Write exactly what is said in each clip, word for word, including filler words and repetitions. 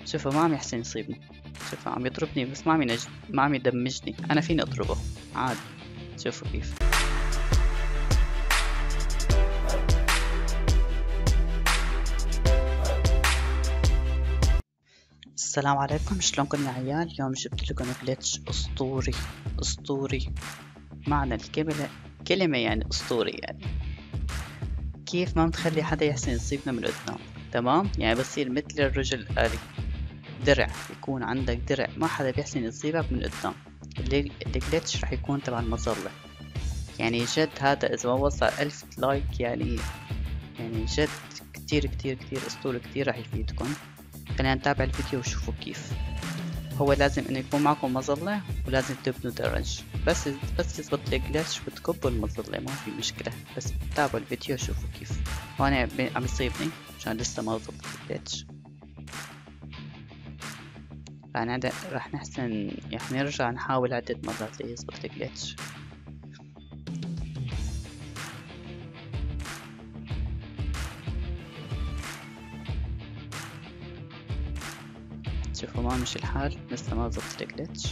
شوفوا ما عم يحسن يصيبني. شوفوا عم يضربني بس ما عم ينج... ما عم يدمجني. انا فيني اضربه عادي. شوفوا كيف. السلام عليكم، شلونكم يا عيال؟ اليوم جبت لكم جليتش اسطوري اسطوري معنى الكلمة كلمة يعني اسطوري. يعني كيف ما متخلي حدا يحسن يصيبنا من قدام. تمام، يعني بصير مثل الرجل الآلي. درع، يكون عندك درع ما حدا بيحسن يصيبك من قدام. الجليتش رح يكون تبع المظلة. يعني جد هذا اذا ما وصل ألف لايك يعني يعني جد كتير كتير كتير اسطوري، كتير رح يفيدكم. خلينا نتابع الفيديو وشوفوا كيف. هو لازم انه يكون معكم مظلة ولازم تبنوا درج. بس بس يزبط الجليتش بتكبوا المظلة ما في مشكلة. بس تابعوا الفيديو وشوفوا كيف. هون عم يصيبني عشان لسه ما زبط الجليتش. رح نحسن رح نرجع نحاول عدة مرات ليزبط الجليتش. شوفوا ما مشي الحال، لسه ما زبط الجليتش.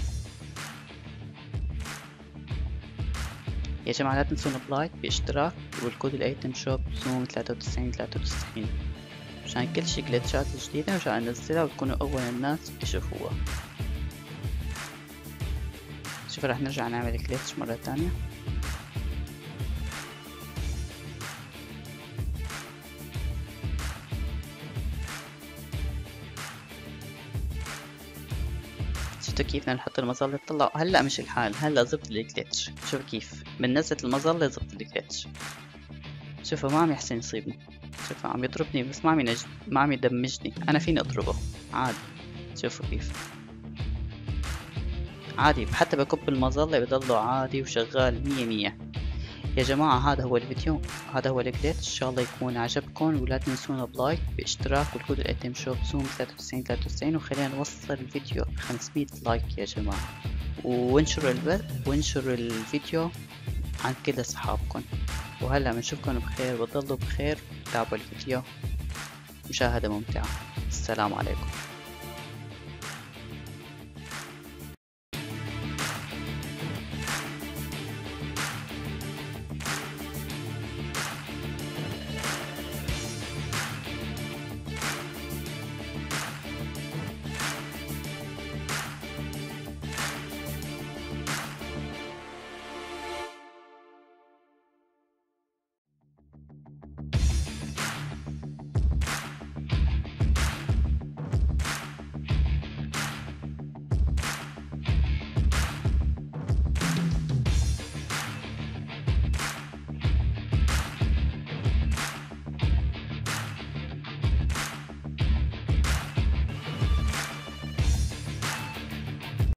يا جماعة لا تنسون لايك باشتراك والكود الايتم شوب زوم ثلاثة وتسعين ثلاثة وتسعين عشان كل شي جليتشات جديدة عشان انزلها وتكونوا اول الناس يشوفوها. شوفوا رح نرجع نعمل جليتش مرة تانية. شفتوا كيف بدنا نحط المظلة؟ طلعوا هلا مش الحال، هلا زبط الجليتش. شوفوا كيف من نزلت المظلة زبط الجليتش. شوفوا ما عم يحسن يصيبني. شوفوا عم يضربني بس ما عم ينج... ما عم يدمجني. انا فيني اضربه عادي. شوفوا كيف عادي، حتى بكب المظلة بضله عادي وشغال مية مية. يا جماعة هذا هو الفيديو، هذا هو الجليتش. ان شاء الله يكون عجبكم ولا تنسونا بلايك باشتراك والكود الايتم شوب زوم ثلاثة وتسعين ثلاثة وتسعين وخلينا نوصل الفيديو خمسمية لايك يا جماعة. وانشروا البث وانشروا الفيديو عن كل اصحابكم. وهلا بنشوفكم بخير وتضلوا بخير. تابعوا الفيديو، مشاهدة ممتعة. السلام عليكم.